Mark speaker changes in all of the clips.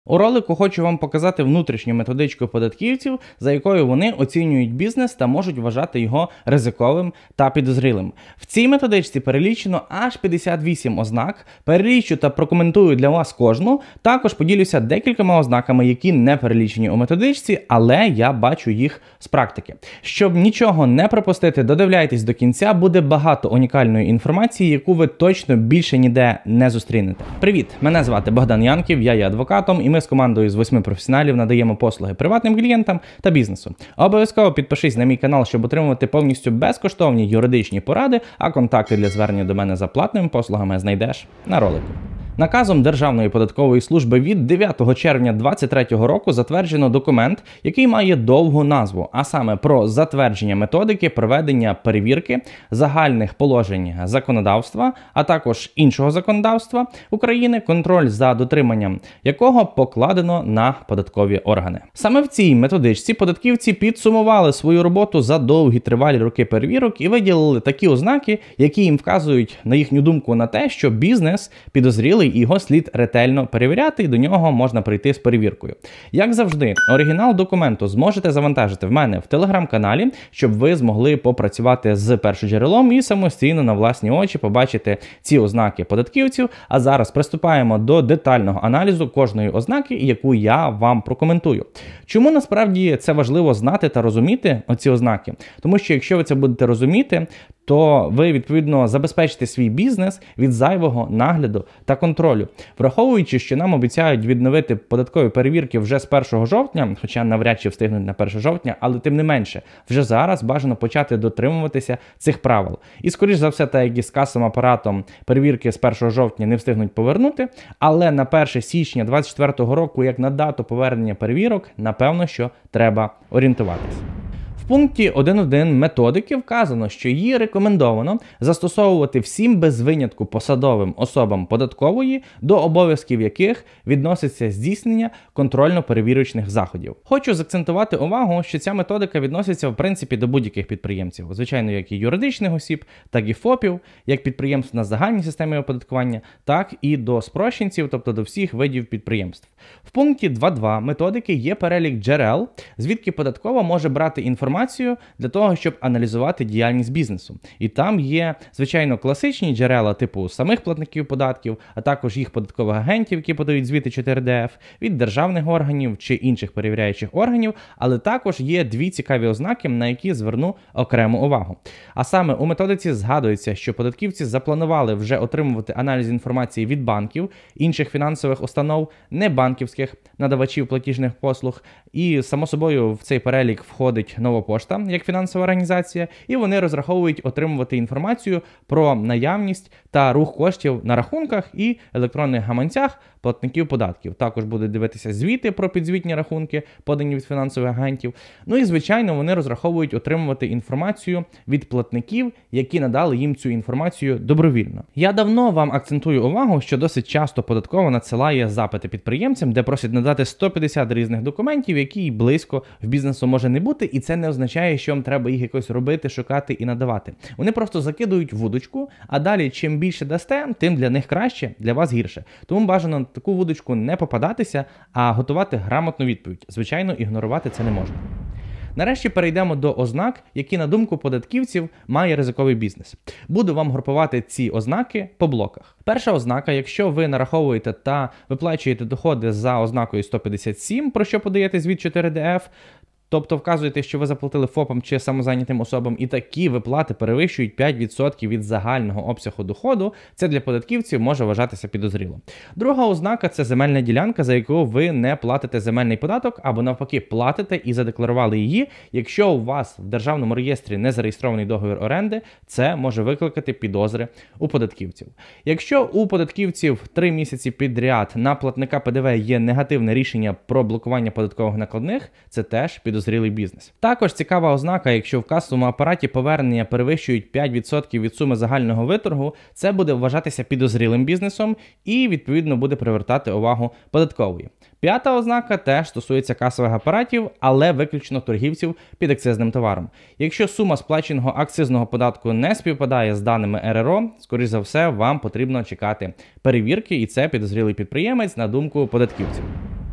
Speaker 1: У ролику хочу вам показати внутрішню методичку податківців, за якою вони оцінюють бізнес та можуть вважати його ризиковим та підозрілим. В цій методичці перелічено аж 58 ознак, перелічу та прокоментую для вас кожну, також поділюся декількома ознаками, які не перелічені у методичці, але я бачу їх з практики. Щоб нічого не пропустити, додивляйтесь до кінця, буде багато унікальної інформації, яку ви точно більше ніде не зустрінете. Привіт, мене звати Богдан Янків, я є адвокатом, і ми з командою з 8 професіоналів надаємо послуги приватним клієнтам та бізнесу. Обов'язково підпишись на мій канал, щоб отримувати повністю безкоштовні юридичні поради, а контакти для звернення до мене за платними послугами знайдеш на ролику. Наказом Державної податкової служби від 9 червня 2023 року затверджено документ, який має довгу назву, а саме про затвердження методики проведення перевірки загальних положень законодавства, а також іншого законодавства України, контроль за дотриманням якого покладено на податкові органи. Саме в цій методичці податківці підсумували свою роботу за довгі тривалі роки перевірок і виділили такі ознаки, які їм вказують, на їхню думку, на те, що бізнес підозрілий і його слід ретельно перевіряти, і до нього можна прийти з перевіркою. Як завжди, оригінал документу зможете завантажити в мене в телеграм-каналі, щоб ви змогли попрацювати з першоджерелом і самостійно на власні очі побачити ці ознаки податківців. А зараз приступаємо до детального аналізу кожної ознаки, яку я вам прокоментую. Чому насправді це важливо знати та розуміти оці ознаки? Тому що якщо ви це будете розуміти, то ви, відповідно, забезпечите свій бізнес від зайвого нагляду та контролю. Враховуючи, що нам обіцяють відновити податкові перевірки вже з 1 жовтня, хоча навряд чи встигнуть на 1 жовтня, але тим не менше, вже зараз бажано почати дотримуватися цих правил. І, скоріш за все, так як і з касовим апаратом перевірки з 1 жовтня не встигнуть повернути, але на 1 січня 2024 року, як на дату повернення перевірок, напевно, що треба орієнтуватися. В пункті 1.1 методики вказано, що її рекомендовано застосовувати всім без винятку посадовим особам податкової, до обов'язків яких відноситься здійснення контрольно-перевірочних заходів. Хочу заакцентувати увагу, що ця методика відноситься в принципі до будь-яких підприємців, звичайно, як і юридичних осіб, так і ФОПів, як підприємств на загальній системі оподаткування, так і до спрощенців, тобто до всіх видів підприємств. В пункті 2.2 методики є перелік джерел, звідки податкова може брати інформацію для того, щоб аналізувати діяльність бізнесу. І там є, звичайно, класичні джерела типу самих платників податків, а також їх податкових агентів, які подають звіти 4ДФ, від державних органів чи інших перевіряючих органів, але також є дві цікаві ознаки, на які зверну окрему увагу. А саме у методиці згадується, що податківці запланували вже отримувати аналіз інформації від банків, інших фінансових установ, небанківських надавачів платіжних послуг, і, само собою, в цей перелік входить Нова Пошта, як фінансова організація, і вони розраховують отримувати інформацію про наявність та рух коштів на рахунках і електронних гаманцях платників податків. Також будуть дивитися звіти про підзвітні рахунки, подані від фінансових агентів. Ну і, звичайно, вони розраховують отримувати інформацію від платників, які надали їм цю інформацію добровільно. Я давно вам акцентую увагу, що досить часто податкова надсилає запити підприємцям, де просять надати 150 різних документів, які близько в бізнесу може не бути, і це не означає, що вам треба їх якось робити, шукати і надавати. Вони просто закидують вудочку, а далі чим більше дасте, тим для них краще, для вас гірше. Тому бажано на таку вудочку не попадатися, а готувати грамотну відповідь. Звичайно, ігнорувати це не можна. Нарешті перейдемо до ознак, які, на думку податківців, має ризиковий бізнес. Буду вам групувати ці ознаки по блоках. Перша ознака, якщо ви нараховуєте та виплачуєте доходи за ознакою 157, про що подаєте звіт 4ДФ, тобто вказуєте, що ви заплатили ФОПам чи самозайнятим особам, і такі виплати перевищують 5% від загального обсягу доходу, це для податківців може вважатися підозріло. Друга ознака – це земельна ділянка, за яку ви не платите земельний податок, або навпаки платите і задекларували її. Якщо у вас в державному реєстрі не зареєстрований договір оренди, це може викликати підозри у податківців. Якщо у податківців 3 місяці підряд на платника ПДВ є негативне рішення про блокування податкових накладних, це теж підозріло. Підозрілий бізнес. Також цікава ознака, якщо в касовому апараті повернення перевищують 5% від суми загального виторгу, це буде вважатися підозрілим бізнесом і, відповідно, буде привертати увагу податкової. П'ята ознака теж стосується касових апаратів, але виключно торгівців під акцизним товаром. Якщо сума сплаченого акцизного податку не співпадає з даними РРО, скоріш за все, вам потрібно чекати перевірки, і це підозрілий підприємець, на думку податківців.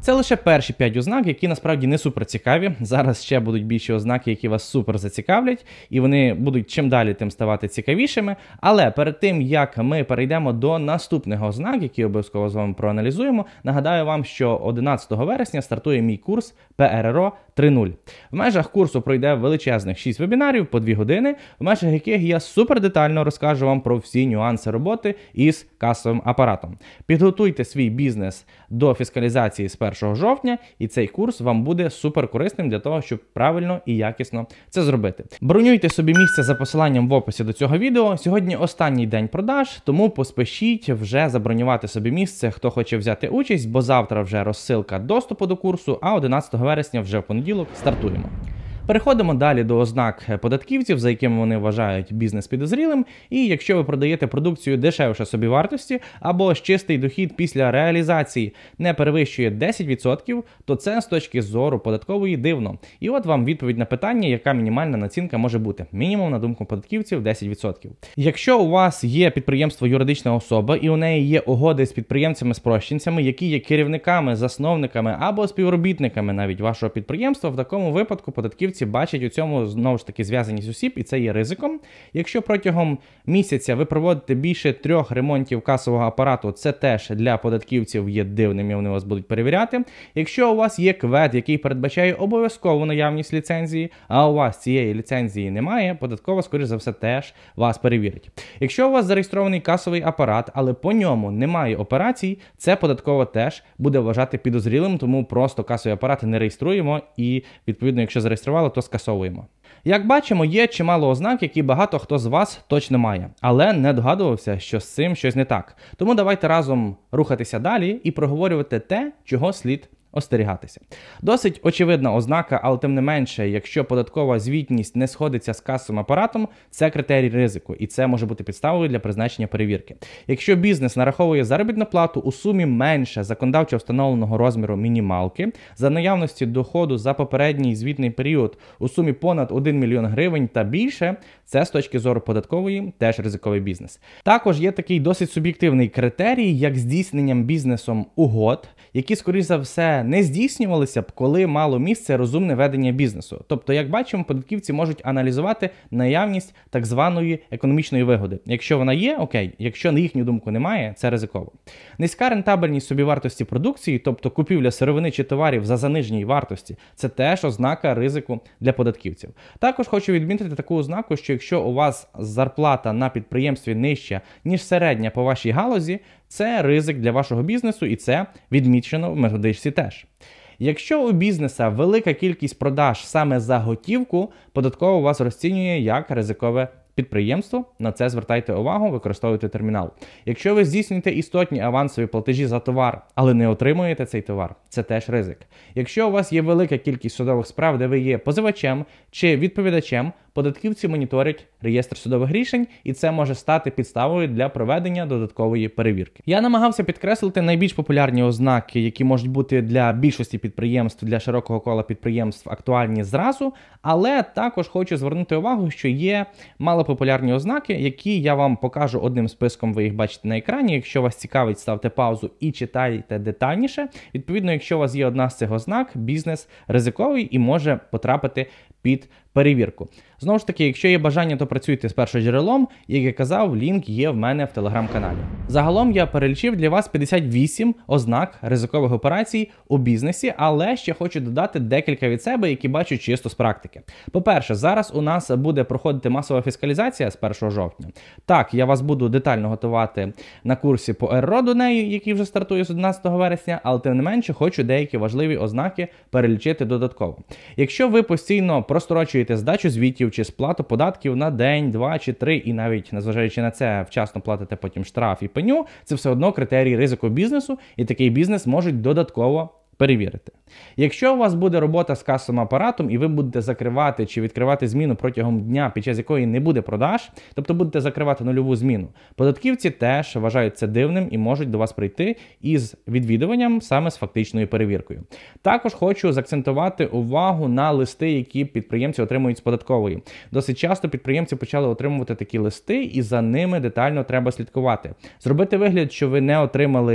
Speaker 1: Це лише перші 5 ознак, які насправді не супер цікаві. Зараз ще будуть більші ознаки, які вас супер зацікавлять, і вони будуть чим далі тим ставати цікавішими. Але перед тим, як ми перейдемо до наступних ознак, які обов'язково з вами проаналізуємо, нагадаю вам, що 11 вересня стартує мій курс ПРРО 3.0. В межах курсу пройде величезних 6 вебінарів по 2 години, в межах яких я супер детально розкажу вам про всі нюанси роботи із касовим апаратом. Підготуйте свій бізнес до фіскалізації з 1 жовтня, і цей курс вам буде супер корисним для того, щоб правильно і якісно це зробити. Бронюйте собі місце за посиланням в описі до цього відео. Сьогодні останній день продаж, тому поспішіть вже забронювати собі місце, хто хоче взяти участь, бо завтра вже розсилка доступу до курсу, а 11 вересня вже в понеділок стартуємо. Переходимо далі до ознак податківців, за якими вони вважають бізнес підозрілим. І якщо ви продаєте продукцію дешевше собівартості або ж чистий дохід після реалізації не перевищує 10%, то це з точки зору податкової дивно. І от вам відповідь на питання, яка мінімальна націнка може бути. Мінімум, на думку податківців, 10%. Якщо у вас є підприємство юридична особа і у неї є угоди з підприємцями-спрощенцями, які є керівниками, засновниками або співробітниками навіть вашого підприємства, в такому випадку податківці бачать у цьому, знову ж таки, зв'язаність осіб, і це є ризиком. Якщо протягом місяця ви проводите більше 3 ремонтів касового апарату, це теж для податківців є дивним, і вони вас будуть перевіряти. Якщо у вас є КВЕД, який передбачає обов'язкову наявність ліцензії, а у вас цієї ліцензії немає, податкова, скоріш за все, теж вас перевірить. Якщо у вас зареєстрований касовий апарат, але по ньому немає операцій, це податкова теж буде вважати підозрілим, тому просто касові апарати не реєструємо і, відповідно, якщо зареєстрували, то скасовуємо. Як бачимо, є чимало ознак, які багато хто з вас точно має, але не догадувався, що з цим щось не так. Тому давайте разом рухатися далі і проговорювати те, чого слід остерігатися. Досить очевидна ознака, але тим не менше, якщо податкова звітність не сходиться з касовим апаратом, це критерій ризику, і це може бути підставою для призначення перевірки. Якщо бізнес нараховує заробітну плату у сумі менше законодавчо встановленого розміру мінімалки, за наявності доходу за попередній звітний період у сумі понад 1 мільйон гривень та більше, це з точки зору податкової теж ризиковий бізнес. Також є такий досить суб'єктивний критерій, як здійсненням бізнесом угод, які, скоріш за все, не здійснювалися б, коли мало місце розумне ведення бізнесу. Тобто, як бачимо, податківці можуть аналізувати наявність так званої економічної вигоди. Якщо вона є, окей. Якщо, на їхню думку, немає, це ризиково. Низька рентабельність собівартості продукції, тобто купівля сировини чи товарів за заниженій вартості, це теж ознака ризику для податківців. Також хочу відмітити таку ознаку, що якщо у вас зарплата на підприємстві нижча, ніж середня по вашій галузі, це ризик для вашого бізнесу, і це відмічено в методичці теж. Якщо у бізнеса велика кількість продаж саме за готівку, податково вас розцінює як ризикове підприємство. На це звертайте увагу, використовуйте термінал. Якщо ви здійснюєте істотні авансові платежі за товар, але не отримуєте цей товар, це теж ризик. Якщо у вас є велика кількість судових справ, де ви є позивачем чи відповідачем, податківці моніторять реєстр судових рішень, і це може стати підставою для проведення додаткової перевірки. Я намагався підкреслити найбільш популярні ознаки, які можуть бути для більшості підприємств, для широкого кола підприємств актуальні зразу, але також хочу звернути увагу, що є малопопулярні ознаки, які я вам покажу одним списком, ви їх бачите на екрані. Якщо вас цікавить, ставте паузу і читайте детальніше. Відповідно, якщо у вас є одна з цих ознак, бізнес ризиковий і може потрапити під перевірку. Знову ж таки, якщо є бажання, то працюйте з першоджерелом. Як я казав, лінк є в мене в телеграм-каналі. Загалом я перелічив для вас 58 ознак ризикових операцій у бізнесі, але ще хочу додати декілька від себе, які бачу чисто з практики. По-перше, зараз у нас буде проходити масова фіскалізація з 1 жовтня. Так, я вас буду детально готувати на курсі по РРО до неї, який вже стартує з 11 вересня, але тим не менше хочу деякі важливі ознаки перелічити додатково. Якщо ви постійно прострочуєте здачу звітів чи сплату податків на день, 2 чи 3, і навіть, незважаючи на це, вчасно платите потім штраф і пеню, це все одно критерій ризику бізнесу, і такий бізнес можуть додатково перевірити. Якщо у вас буде робота з касовим апаратом і ви будете закривати чи відкривати зміну протягом дня, під час якої не буде продаж, тобто будете закривати нульову зміну, податківці теж вважають це дивним і можуть до вас прийти із відвідуванням саме з фактичною перевіркою. Також хочу заакцентувати увагу на листи, які підприємці отримують з податкової. Досить часто підприємці почали отримувати такі листи, і за ними детально треба слідкувати. Зробити вигляд, що ви не отримали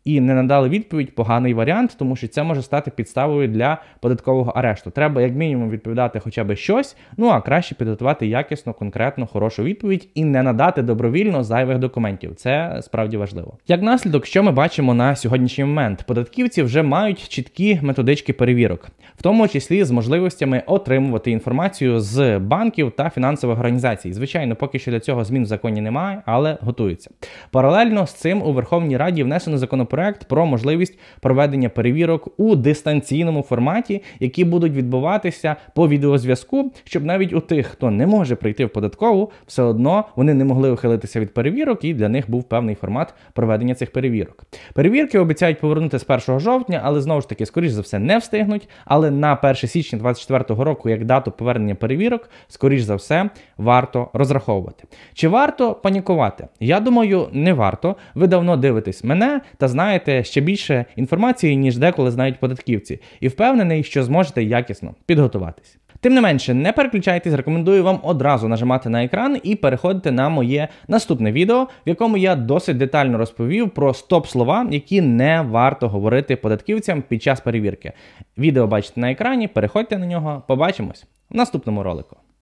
Speaker 1: і не надали відповідь, поганий варіант, тому що це може стати підставою для податкового арешту. Треба як мінімум відповідати хоча б щось, ну а краще підготувати якісно, конкретно, хорошу відповідь і не надати добровільно зайвих документів. Це справді важливо. Як наслідок, що ми бачимо на сьогоднішній момент? Податківці вже мають чіткі методички перевірок, в тому числі з можливостями отримувати інформацію з банків та фінансових організацій. Звичайно, поки що для цього змін в законі немає, але готуються. Паралельно з цим у Верховній Раді внесено законопроект про можливість проведення перевірок у дистанційному форматі, які будуть відбуватися по відеозв'язку, щоб навіть у тих, хто не може прийти в податкову, все одно вони не могли ухилитися від перевірок, і для них був певний формат проведення цих перевірок. Перевірки обіцяють повернути з 1 жовтня, але знову ж таки, скоріш за все, не встигнуть, але на 1 січня 2024 року, як дату повернення перевірок, скоріш за все, варто розраховувати. Чи варто панікувати? Я думаю, не варто. Ви давно дивитесь мене та знаєте ще більше інформації, ніж деколи знають податківці. І впевнений, що зможете якісно підготуватись. Тим не менше, не переключайтесь, рекомендую вам одразу нажимати на екран і переходити на моє наступне відео, в якому я досить детально розповів про стоп-слова, які не варто говорити податківцям під час перевірки. Відео бачите на екрані, переходьте на нього, побачимось в наступному ролику.